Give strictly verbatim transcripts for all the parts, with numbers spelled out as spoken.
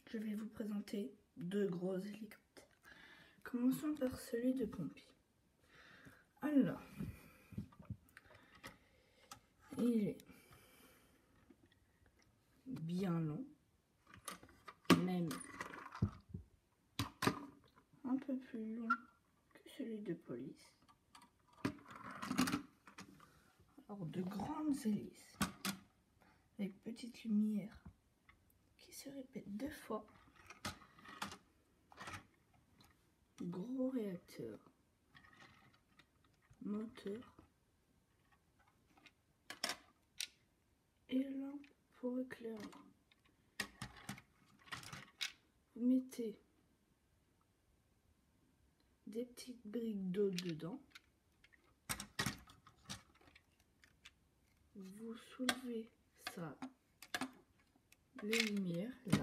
je vais vous présenter deux gros hélicoptères. Commençons par celui de pompier. Alors, il est bien long, même un peu plus long que celui de police. Alors, de grandes hélices avec petite lumière qui se répète deux fois. Gros réacteur, moteur et lampe pour éclairer. Vous mettez des petites briques d'eau dedans. Vous soulevez ça, les lumières là.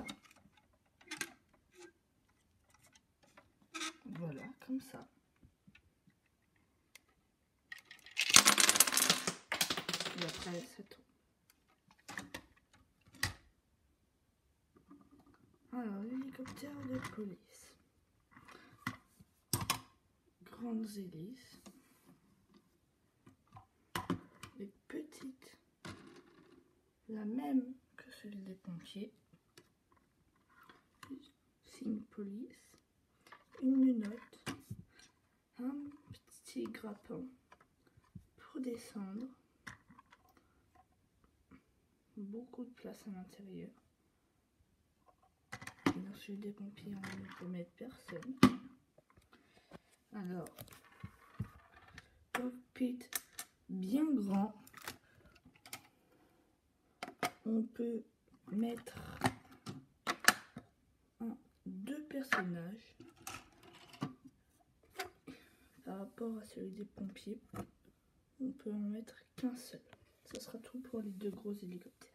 Voilà, comme ça. Et après, ça tourne. Alors, l'hélicoptère de police. Grandes hélices. Les petites. La même que celle des pompiers. Signe police. Une menotte, un petit grappin pour descendre, beaucoup de place à l'intérieur. Dans celui des pompiers, on ne peut mettre personne. Alors, cockpit bien grand, on peut mettre un, deux personnages. Par rapport à celui des pompiers, on peut en mettre qu'un seul. Ce sera tout pour les deux gros hélicoptères.